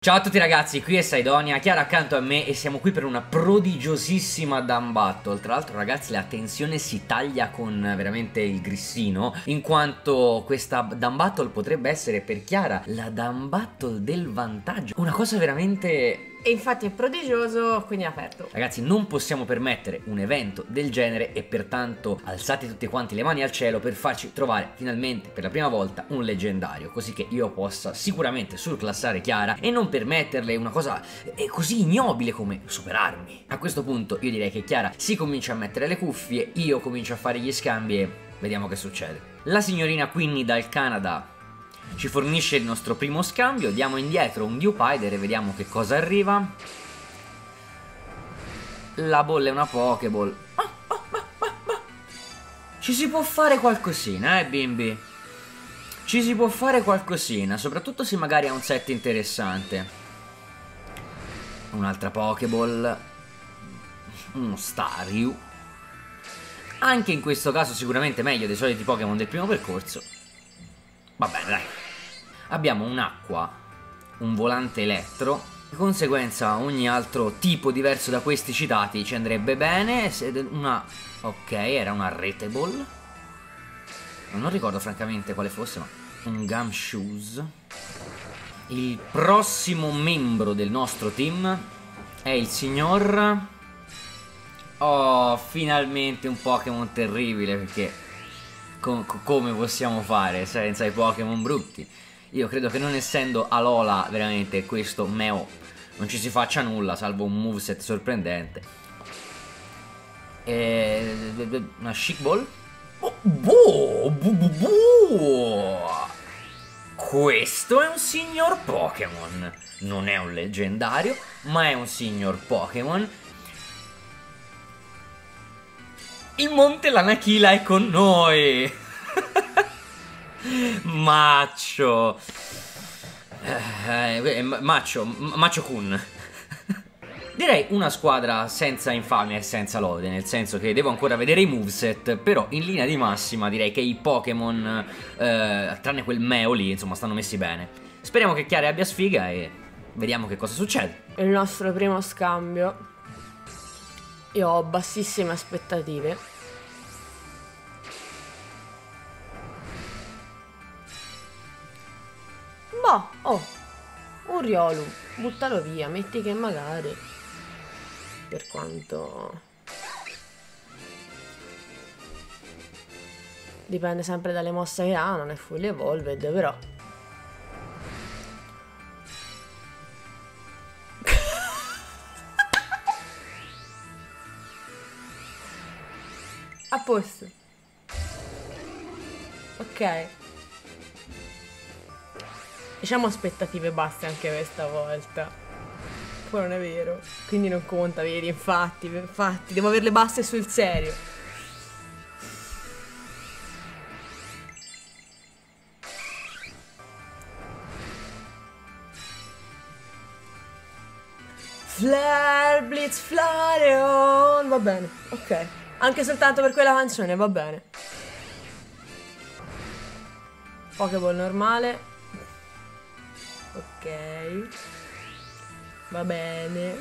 Ciao a tutti ragazzi, qui è Saidonia, Chiara accanto a me e siamo qui per una prodigiosissima Dumb Battle. Tra l'altro ragazzi la tensione si taglia con veramente il grissino, in quanto questa Dumb Battle potrebbe essere per Chiara la Dumb Battle del vantaggio. Una cosa veramente... E infatti è prodigioso, quindi è aperto. Ragazzi, non possiamo permettere un evento del genere e pertanto alzate tutti quanti le mani al cielo per farci trovare finalmente per la prima volta un leggendario, così che io possa sicuramente surclassare Chiara e non permetterle una cosa così ignobile come superarmi. A questo punto io direi che Chiara si comincia a mettere le cuffie, io comincio a fare gli scambi e vediamo che succede. La signorina Queenie dal Canada ci fornisce il nostro primo scambio, diamo indietro un Dewpider e vediamo che cosa arriva. La bolla è una Pokéball. Ci si può fare qualcosina, bimbi? Ci si può fare qualcosina, soprattutto se magari ha un set interessante. Un'altra Pokéball. Uno Staryu. Anche in questo caso sicuramente meglio dei soliti Pokémon del primo percorso. Va bene, dai. Abbiamo un'acqua, un volante elettro. Di conseguenza ogni altro tipo diverso da questi citati ci andrebbe bene. Una... ok, era una Retable. Non ricordo francamente quale fosse, ma... un Gumshoes. Il prossimo membro del nostro team è il signor... oh, finalmente un Pokémon terribile, perché... come possiamo fare senza i Pokémon brutti? Io credo che non essendo Alola veramente questo Meo non ci si faccia nulla, salvo un moveset sorprendente. Una Chic Ball. Questo è un signor Pokémon. Non è un leggendario, ma è un signor Pokémon. Il Monte Lanakila è con noi. Macho Kun. Direi una squadra senza infamia e senza lode, nel senso che devo ancora vedere i moveset, però in linea di massima direi che i Pokémon, tranne quel Meo lì, insomma, stanno messi bene. Speriamo che Chiara abbia sfiga e vediamo che cosa succede. Il nostro primo scambio. Io ho bassissime aspettative. Boh, oh, un Riolu, buttalo via, metti che magari, per quanto dipende sempre dalle mosse che ha, non è fully evolved, però a posto. Ok, diciamo aspettative basse anche questa volta. Poi non è vero, quindi non conta, vedi, infatti devo averle basse sul serio. Flare, Blitz, Flareon, va bene, ok. Anche soltanto per quella canzone, va bene. Pokéball normale. Ok, va bene.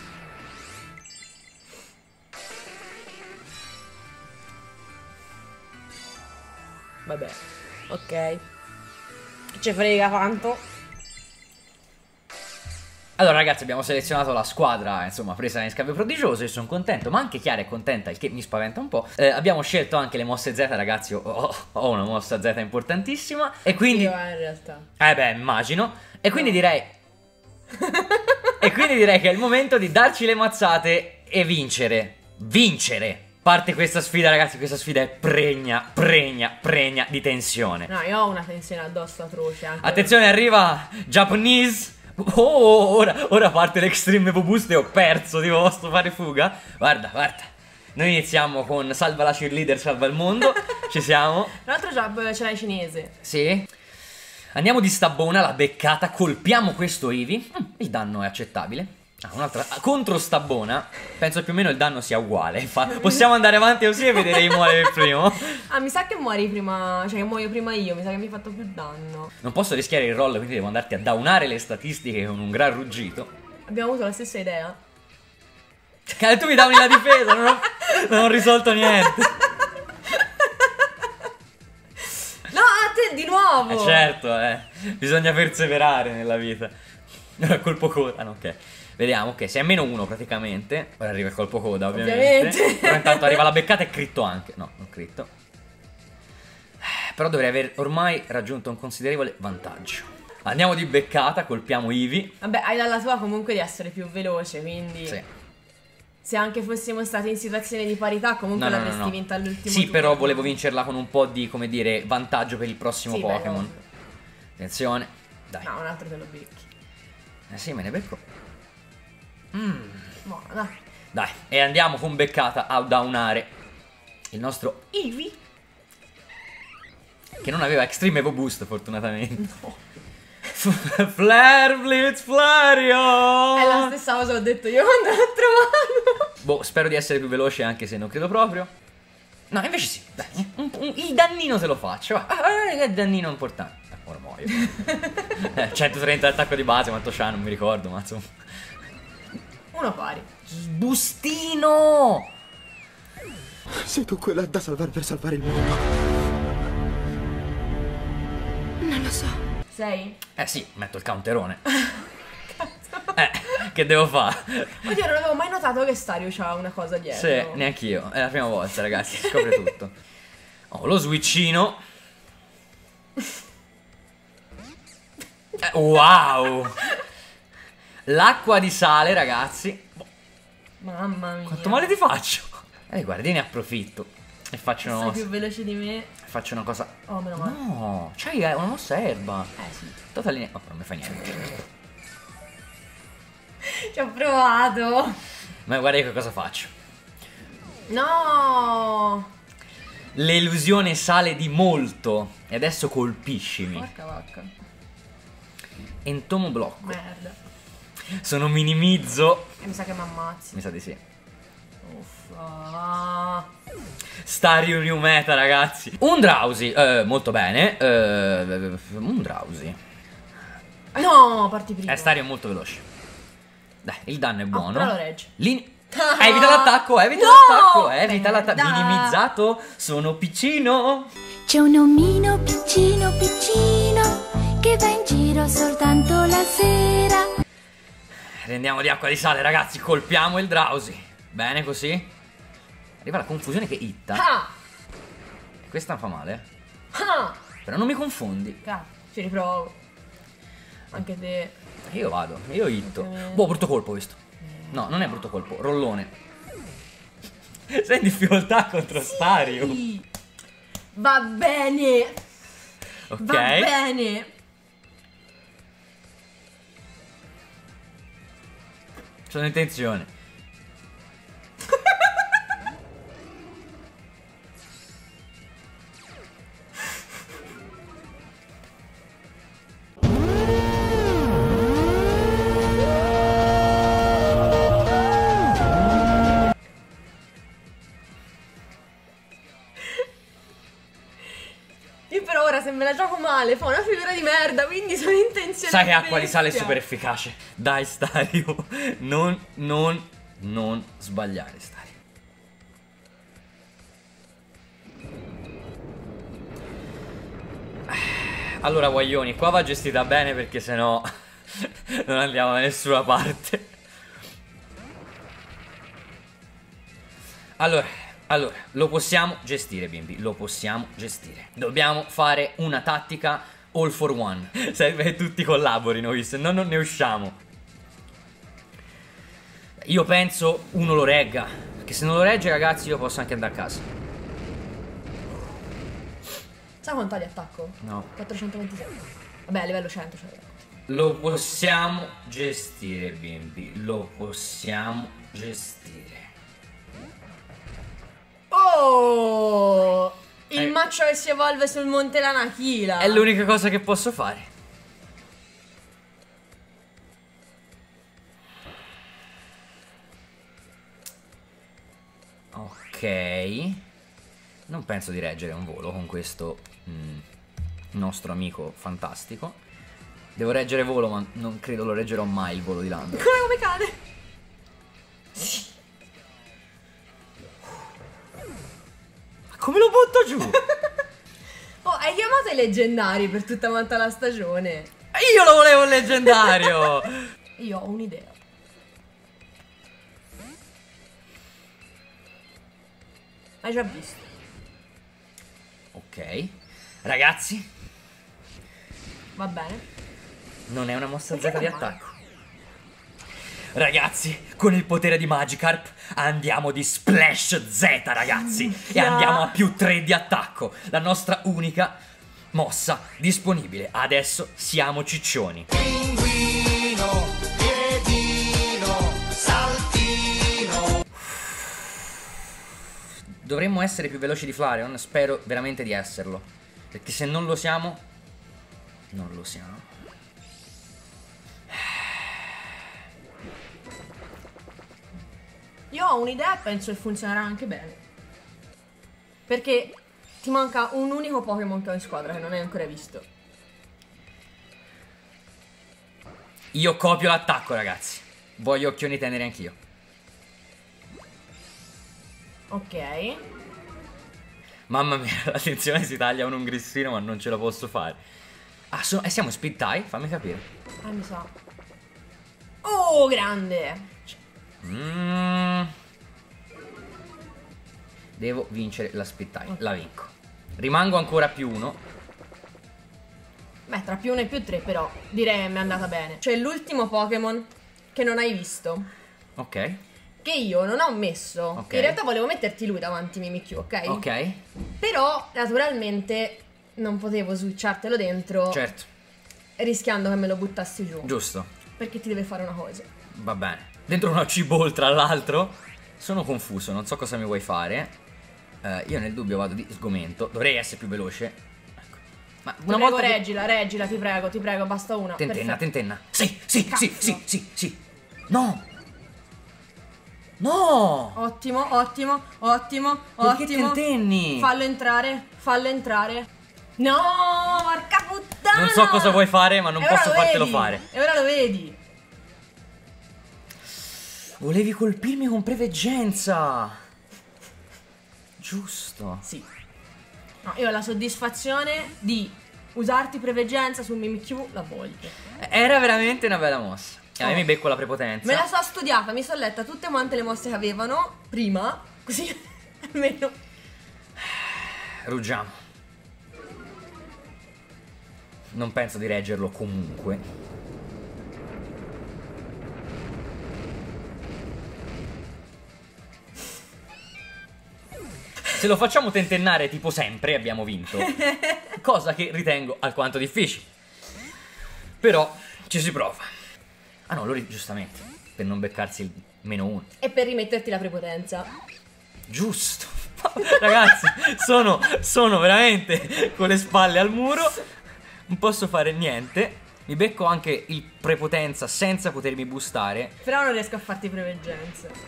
Vabbè, ok. Che ci frega tanto. Allora ragazzi, abbiamo selezionato la squadra, insomma, presa in scambio prodigioso, io sono contento, ma anche Chiara è contenta, il che mi spaventa un po'. Abbiamo scelto anche le mosse Z, ragazzi, ho una mossa Z importantissima, e quindi... Io in realtà. Beh, immagino, e quindi direi... e quindi direi che è il momento di darci le mazzate e vincere. Vincere! Parte questa sfida, ragazzi, questa sfida è pregna di tensione. No, io ho una tensione addosso atroce anche. Attenzione, arriva Japanese... oh, ora parte l'Extreme Evo Boost e ho perso, tipo, posso fare fuga? Guarda, noi iniziamo con salva la cheerleader, salva il mondo. Ci siamo. L'altro job ce l'hai cinese. Sì. Andiamo di stabona, la beccata, colpiamo questo Eevee. Il danno è accettabile. Un'altra contro Stabona. Penso più o meno il danno sia uguale. Possiamo andare avanti così e vedere chi muore il primo. Mi sa che muori prima. Cioè che muoio prima io. Mi sa che mi hai fatto più danno. Non posso rischiare il roll, quindi devo andarti a downare le statistiche con un gran ruggito. Abbiamo avuto la stessa idea. Tu mi downi la difesa. Non ho risolto niente. No, a te di nuovo. Certo, bisogna perseverare nella vita. Colpo coda, no, ok. Vediamo, ok, sei a -1 praticamente. Ora arriva il colpo coda, ovviamente. Però intanto arriva la beccata e critto anche. No, non critto. Però dovrei aver ormai raggiunto un considerevole vantaggio. Andiamo di beccata, colpiamo Ivy. Vabbè, hai dalla tua comunque di essere più veloce, quindi... Sì. Se anche fossimo stati in situazione di parità, comunque l'avresti vinta all'ultimo Sì, turno. però volevo vincerla con un po' di, come dire, vantaggio per il prossimo Pokémon. Attenzione, dai. No, un altro te lo becchi. Sì, me ne becco. Buona. Dai, e andiamo con beccata a downare il nostro Eevee, che non aveva Extreme Evo Boost, fortunatamente. No. Flare Blitz Flareon! È la stessa cosa che ho detto io quando l'ho trovato. Boh, spero di essere più veloce, anche se non credo proprio. No, invece sì, dai, il dannino te lo faccio. È dannino importante. Ora muoio. 130 attacco di base, quanto c'ha, non mi ricordo, ma insomma. Uno pari. Bustino! Sei tu quella da salvare per salvare il mondo? Non lo so. Sei? Sì, metto il counterone. Che devo fare? Oddio, non avevo mai notato che Stario c'ha una cosa dietro. Sì, neanch'io. È la prima volta, ragazzi, si scopre tutto. Oh, lo switchino. Wow! L'acqua di sale, ragazzi. Mamma mia. Quanto male ti faccio? Guarda, io ne approfitto. E faccio una Sei mossa. più veloce di me. Faccio una cosa. Oh, meno male. No, c'hai una mossa erba. Sì. Total. Oh, non mi fa niente. Ci ho provato. Ma guarda io che cosa faccio. No. L'elusione sale di molto. E adesso colpiscimi. Porca vacca. Entomo blocco. Merda. Sono minimizzo. E mi sa che mi ammazzi. Mi sa di sì. Uffa. Stario new meta, ragazzi. Un Drowsy. Molto bene. Un Drowsy. No, parti prima. Stario è molto veloce. Dai, il danno è buono. Però lo regge. Evita l'attacco, evita No! l'attacco, evita l'attacco. Merda. Minimizzato, sono piccino. C'è un omino piccino piccino che va in giro soltanto la sera. Rendiamo di acqua di sale, ragazzi, colpiamo il Drowsy. Bene così. Arriva la confusione che hitta. Ah! Questa fa male. Ah! Però non mi confondi. Cazzo, ci riprovo. Anche te. Io vado, io hitto. Boh, brutto colpo questo. No, non è brutto colpo, rollone. Sei in difficoltà contro Stario. Sì. Va bene. Ok. Va bene. Sono in tensione. Io però ora se me la gioco male fa una figura di merda, quindi sono in tensione. Sai che acqua di sale è super efficace. Dai, Stario. Non sbagliare, Stario. Allora, guaglioni, qua va gestita bene perché sennò non andiamo da nessuna parte. Allora, lo possiamo gestire, bimbi, lo possiamo gestire. Dobbiamo fare una tattica all for one. Serve che tutti collaborino, se no non ne usciamo. Io penso uno lo regga, perché se non lo regge, ragazzi, io posso anche andare a casa. Sai quanto ha di attacco? No. 427. Vabbè, a livello 100 cioè. Lo possiamo gestire, bimbi, lo possiamo gestire. Oh! Il maccio che si evolve sul Monte Lanachila. È l'unica cosa che posso fare. Ok. Non penso di reggere un volo con questo nostro amico fantastico. Devo reggere volo, ma non credo lo reggerò mai il volo di Lando. Come cade? Come lo butto giù? Oh, hai chiamato i leggendari per tutta quanta la stagione. Io lo volevo il leggendario! Io ho un'idea. Hai già visto? Ok. Ragazzi, Va bene. non è una mossa Perché Z di non vale? attacco. Ragazzi, con il potere di Magikarp andiamo di Splash Z, ragazzi. E andiamo a più 3 di attacco. La nostra unica mossa disponibile. Adesso siamo ciccioni. Pinguino, piedino, saltino. Dovremmo essere più veloci di Flareon. Spero veramente di esserlo. Perché se non lo siamo, non lo siamo. Io ho un'idea e penso che funzionerà anche bene. Perché ti manca un unico Pokémon che ho in squadra che non hai ancora visto. Io copio l'attacco, ragazzi. Voglio occhioni teneri anch'io. Ok. Mamma mia, l'attenzione si taglia un ungrissino, ma non ce la posso fare. Ah, siamo speed tie? Fammi capire. Mi sa. Oh, grande! Devo vincere la speed tie. La vinco. Rimango ancora più 1. Beh, tra più 1 e più 3 però direi che mi è andata bene. Cioè l'ultimo Pokémon che non hai visto, Ok. che io non ho messo. Ok. In realtà volevo metterti lui davanti Mimikyu, ok? Ok. Però naturalmente non potevo switchartelo dentro Certo. rischiando che me lo buttassi giù. Giusto. Perché ti deve fare una cosa. Va bene. Dentro una C-Ball, tra l'altro. Sono confuso, non so cosa mi vuoi fare. Io nel dubbio vado di sgomento. Dovrei essere più veloce. Ecco. Ma Ti prego, reggila, ti prego, basta una. Tentenna, Perfetto. tentenna. Sì, sì, Cazzo. sì. No! No! Ottimo. Perché tentenni? Fallo entrare. No, porca puttana! Non so cosa vuoi fare, ma non E ora posso lo fartelo vedi. fare. E ora lo vedi. Volevi colpirmi con preveggenza. Giusto. Sì. No, io ho la soddisfazione di usarti preveggenza sul Mimikyu, la voglio. Era veramente una bella mossa. E a me mi becco la prepotenza. Me la so studiata, mi sono letta tutte quante le mosse che avevano prima, così almeno. Ruggiamo. Non penso di reggerlo comunque. Se lo facciamo tentennare tipo sempre abbiamo vinto. Cosa che ritengo alquanto difficile. Però ci si prova. Ah no, Lori giustamente, per non beccarsi il -1. E per rimetterti la prepotenza. Giusto. Ragazzi, sono veramente con le spalle al muro. Non posso fare niente. Mi becco anche il prepotenza senza potermi boostare. Però non riesco a farti preveggenza.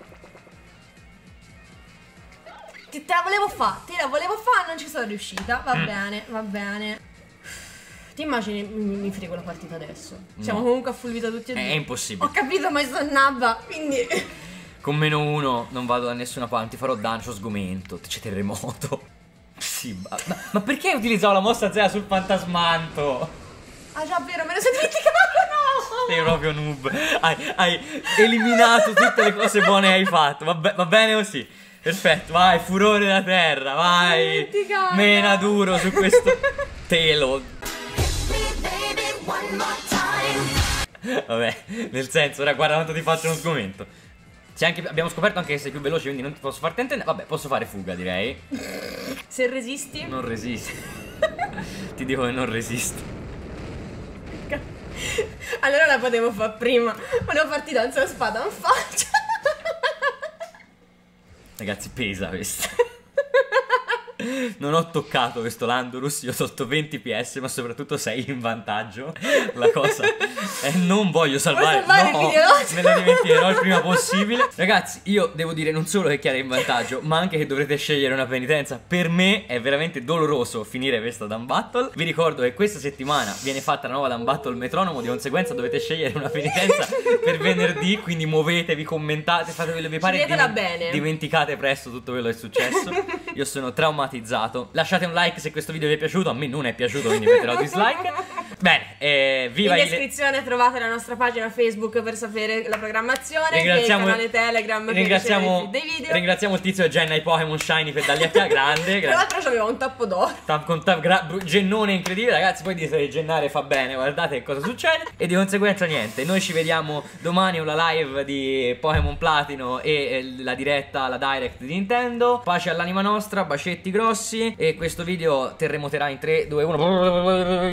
Te la volevo fare, non ci sono riuscita. Va bene. Ti immagini mi frego la partita adesso? Siamo comunque a full vita tutti e due. È impossibile. Ho capito, ma sono nabba, quindi... Con -1 non vado da nessuna parte. Non ti farò danno, c'ho sgomento. C'è terremoto. Sì, ma perché utilizzavo la mossa Z sul fantasmanto? Ah già, vero, me ne sono dimenticata, no! Sei proprio noob. Hai eliminato tutte le cose buone che hai fatto. Va bene così. Perfetto, vai, furore da terra, vai. Dimenticata. Mena duro su questo telo. Vabbè, nel senso, ora guarda quanto ti faccio uno sgomento. Abbiamo scoperto anche che sei più veloce, quindi non ti posso far tentennare. Vabbè, posso fare fuga, direi. Se resisti... Non resisti. Ti dico che non resisti. Allora la potevo fare prima. Volevo farti danza a spada in faccia. Ragazzi, pesa questo. Non ho toccato questo Landorus, io sotto 20 PS, ma soprattutto sei in vantaggio. La cosa è non voglio salvare, salvare no, il video? me la dimenticherò il prima possibile. Ragazzi, io devo dire non solo che Chiara è in vantaggio, ma anche che dovrete scegliere una penitenza. Per me è veramente doloroso finire questa Dun Battle. Vi ricordo che questa settimana viene fatta la nuova Dun Battle metronomo, di conseguenza dovete scegliere una penitenza per venerdì, quindi muovetevi, commentate, fate quello che vi pare. Sceglietela bene. Dimenticate presto tutto quello che è successo. Io sono traumatizzato. Lasciate un like se questo video vi è piaciuto, a me non è piaciuto, quindi metterò dislike. Bene, viva in descrizione trovate la nostra pagina Facebook per sapere la programmazione, ringraziamo il canale Telegram per ricevere dei video. Ringraziamo il tizio che genna i Pokémon Shiny per dargli a grande. Tra l'altro c'aveva un tappo d'oro. Gennone incredibile, ragazzi. Poi dite che gennare fa bene, guardate che cosa succede. E di conseguenza niente, noi ci vediamo domani con la live di Pokémon Platino e la diretta, la direct di Nintendo. Pace all'anima nostra, bacetti grossi. E questo video terremoterà in 3, 2, 1.